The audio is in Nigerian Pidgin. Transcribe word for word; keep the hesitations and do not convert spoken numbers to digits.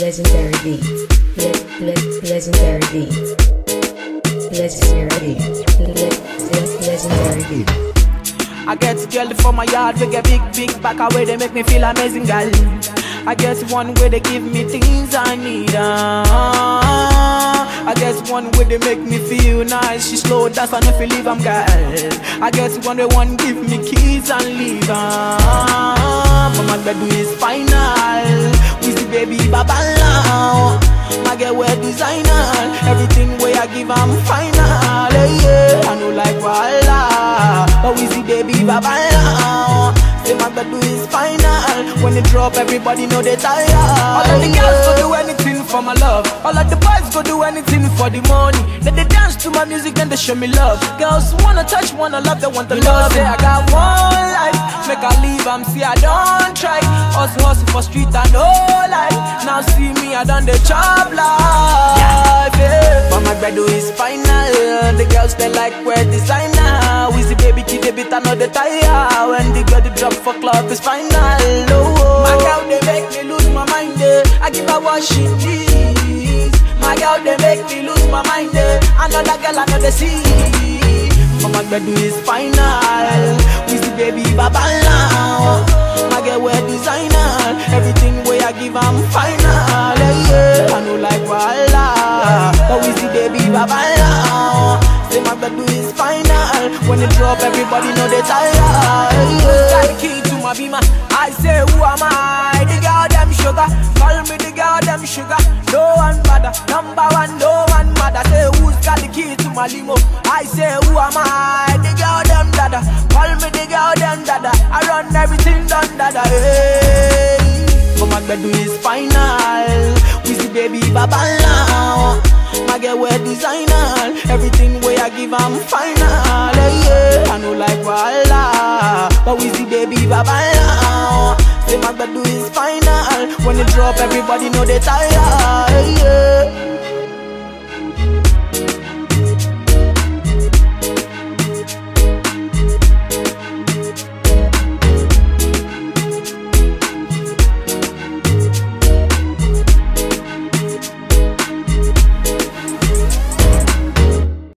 legendary beat, le le legendary beat, legendary beat, le legendary beat. I get girl for my yard, we get big, big back away, they make me feel amazing, girl. I get one way they give me things I need, uh, I get one way they make me feel nice. She slow dance and if you leave, I'm girl. I get one way one give me keys and leave, uh, but my bed is final. With the baby baba now. My girl wear designer, everything way I give I'm final, yeah. I know like voila, but we see baby baba now. Say my bed is final. When they drop, everybody know they tired. All of the girls go do anything for my love. All of the boys go do anything for the money. Then they dance to my music, then they show me love. Girls wanna touch, wanna love, they want the you love. Say I got one life, make I leave, I'm see I don't try. Hustle, hustle for street and no life. Now see me, I done the job life, yeah. But my bread is final. The girls they like wear designer. We see baby kid, they bit another tire. When the girl they drop for club is final. Oh, my girl they make me lose my mind, eh. I give her what she needs. My girl they make me lose my mind, eh. Another girl another see. But my bread is final. We see baby baba now. My girl wear designer. Everything way I give I'm final, yeah. I know like voila, but we see baby baba now. Say my bed is final. When they drop, everybody know they tired, yeah. Got the key to my beamer. I say who am I? The girl them sugar. Call me the girl them sugar. No one bother. Number one, no one matter. Say who's got the key to my limo? I say who am I? The girl them dada. Call me the girl them dada. I run everything done dada, hey. But my bed is final. We see baby baba now. My girl wear designer. Everything way I give I'm final, yeah. I know like voila, but we see baby baba now. Say my bed is final. When they drop, everybody know they tired, yeah.